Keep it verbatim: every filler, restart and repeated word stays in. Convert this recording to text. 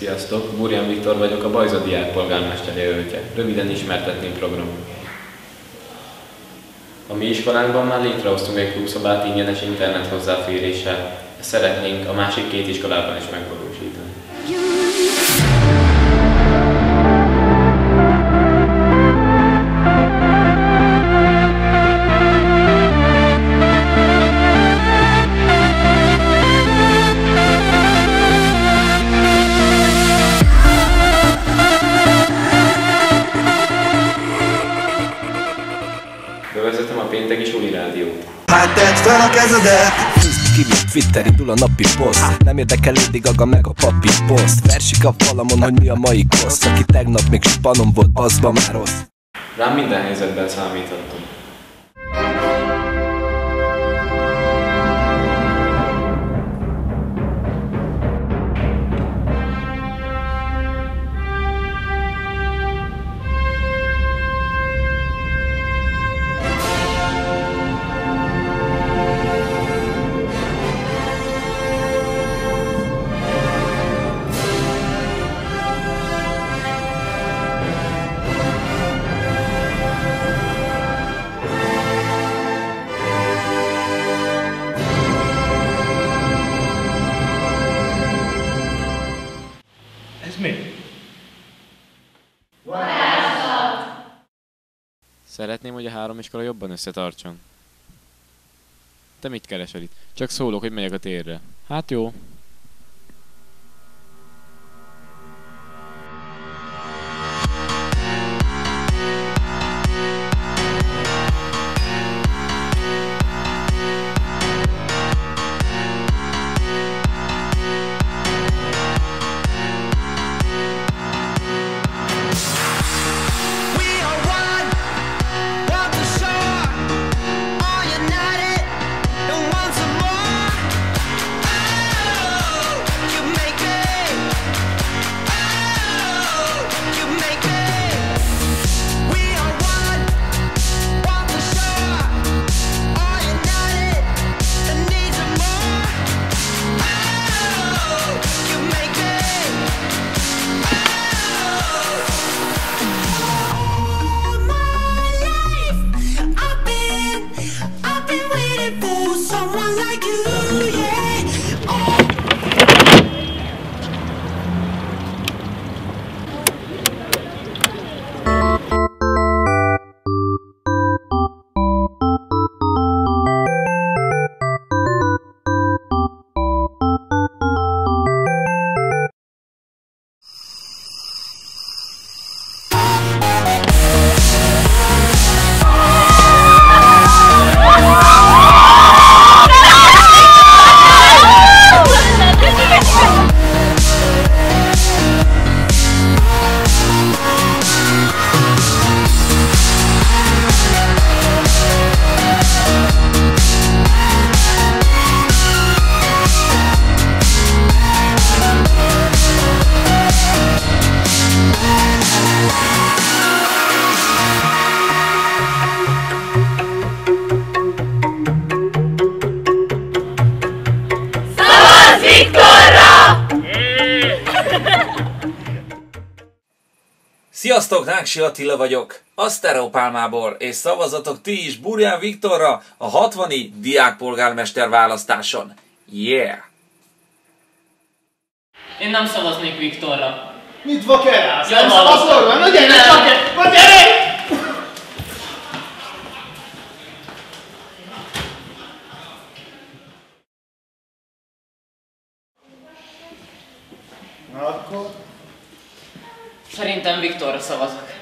Sziasztok! Burján Viktor vagyok, a Bajza diákpolgármester jelöltje. Röviden ismertetném programot. A mi iskolánkban már létrehoztunk egy klubszobát ingyenes internet hozzáféréssel. Ezt szeretnénk a másik két iskolában is megvalósítani. Bevezetem a pénteki suli rádiót. Hát tedd fel a kezedet! Facebook, Twitter, indul a napi poszt. Nem érdekel Lady Gaga meg a papi poszt. Versik a falamon, hogy mi a mai koszt. Aki tegnap még spanom volt, azba már rossz. Rám minden helyzetben számítottunk. Ez mi? Szeretném, hogy a három iskola jobban összetartson. Te mit keresel itt? Csak szólok, hogy megyek a térre. Hát jó. Sziasztok, Náksi Attila vagyok, a Sztereopálmából, és szavazatok ti is Burján Viktorra a hatvani diákpolgármester választáson. Yeah! Én nem szavaznék Viktorra. Mit vakerálsz? Ja, nem szavazol? Na gyere, csak egy! Gyere! Na akkor? Szerintem Viktorra szavazok.